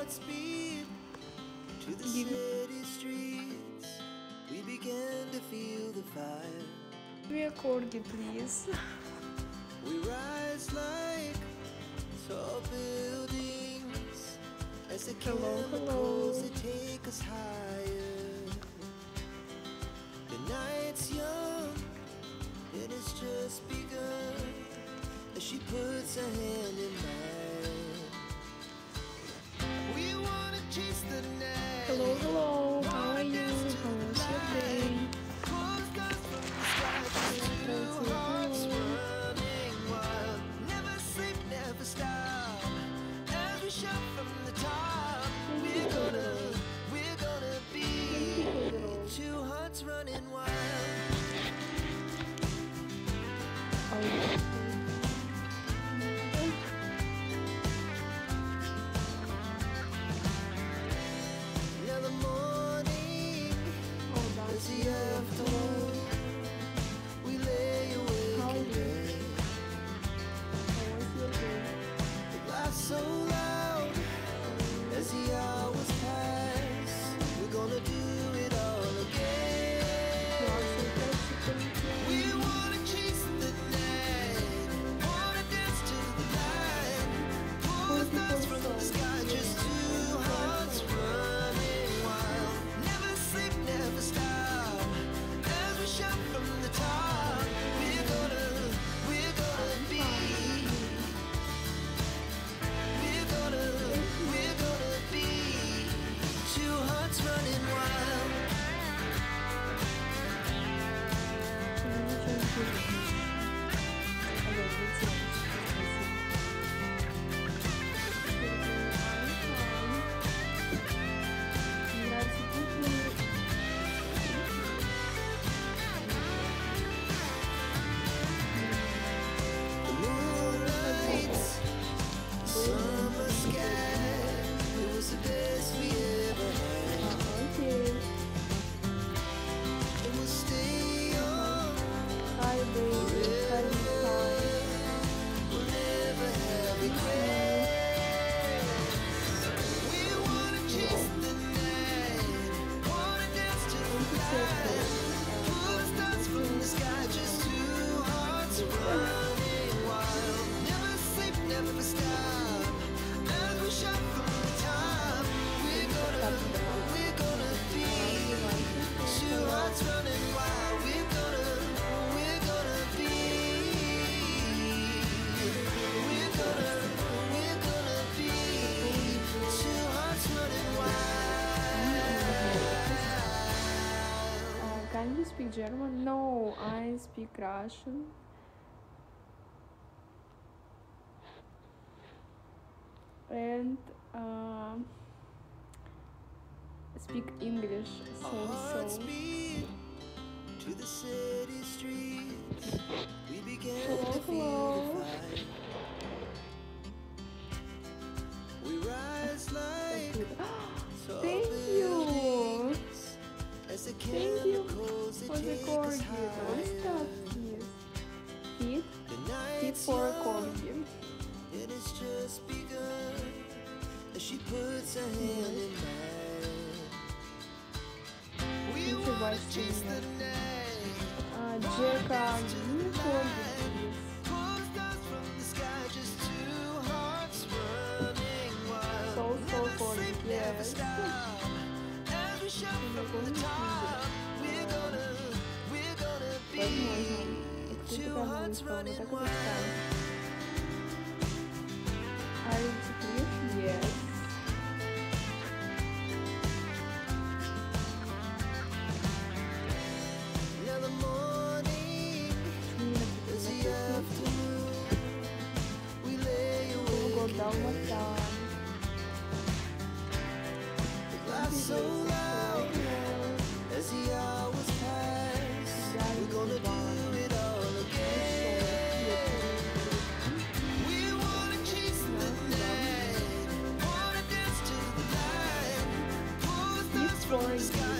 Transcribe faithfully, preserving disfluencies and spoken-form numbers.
heart speed to the city streets. We began to feel the fire. Give me a corgi, please. We rise like tall buildings as the Hello, chemicals hello. that take us higher. The night's young and it's just begun as she puts her hand in mine. We wanna chase the night. Hello, hello. How are you? How was your day? Pull stars from the sky, just two hearts running wild. Never sleep, never stop. As we shout from the top, we're gonna, we're gonna be two hearts running wild. Oh, Now the morning oh, that's is the afternoon. We lay awake How in is it? bed. How was your day? The laughs so loud as the hours pass. We're gonna do it all again. We wanna chase the night, wanna dance to the light. Pull the stars from the sky, just two hearts running wild. Never sleep, never stop. As we shout from the top, we're gonna, we're gonna be. We're gonna, we're gonna be two hearts running wild. The moonlights, summer sky, it was the best we ever had. And we'll stay young forever. We'll never have regrets. We wanna chase the night, wanna dance to the light. Pull the stars from the sky, just two hearts running wild. Never sleep, never stop. As we shout from the top, we're gonna, we're gonna be two hearts running wild. We're gonna, we're gonna be. We're gonna, we're gonna be two hearts running wild. Uh, can you speak German? No, I speak Russian. And uh, speak English. So Our hearts so. beat to the city streets. We began Hello, to feel hello. the fire. We rise like tall Thank you. buildings as the Thank you chemicals for that the take us corgi. Don't stop, higher. please. Feet, The feet night's for a young corgi. and it's just begun as she puts her hand in mine. We Ничего wanna себе. chase the night. А, Джека, give me a corgi, please. Pull stars from the sky, just two hearts running wild. So, so Never corgi, sleep, never yes. stop. As we shout from the top, we're gonna, we're gonna be Возможно. two Открыто hearts по-английски, running так и wild. представим. Are you English? Yes. Now the morning is the afternoon. We lay Go awake in down, bed. what down. The laughs so loud as the hours pass. We're gonna do it all again. We wanna chase the night, wanna dance to the light. Pull the stars from the sky,